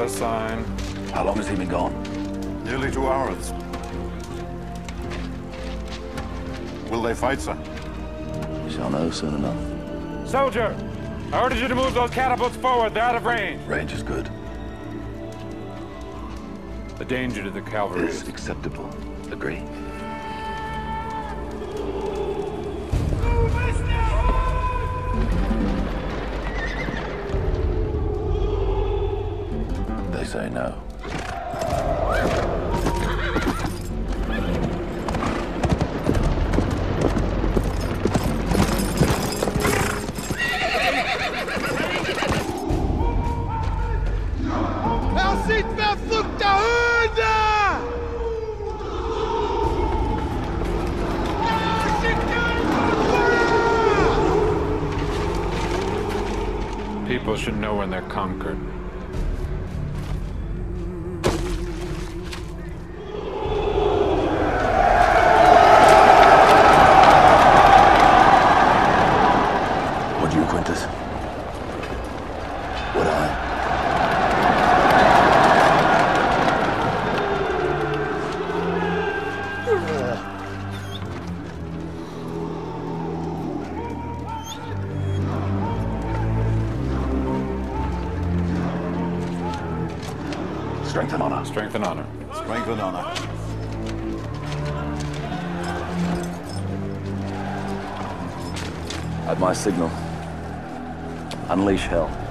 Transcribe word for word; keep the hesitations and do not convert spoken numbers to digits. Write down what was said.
Not a sign. How long has he been gone? Nearly two hours. Will they fight, sir? We shall know soon enough. Soldier! I ordered you to move those catapults forward. They're out of range. Range is good. The danger to the cavalry Is acceptable. Agree? They say no. Er sieht verfluchte Hunde! People should know when they're conquered. Would you, Quintus? Would I? Strength and honor. Strength and honor. Strength and honor. At my signal, unleash hell.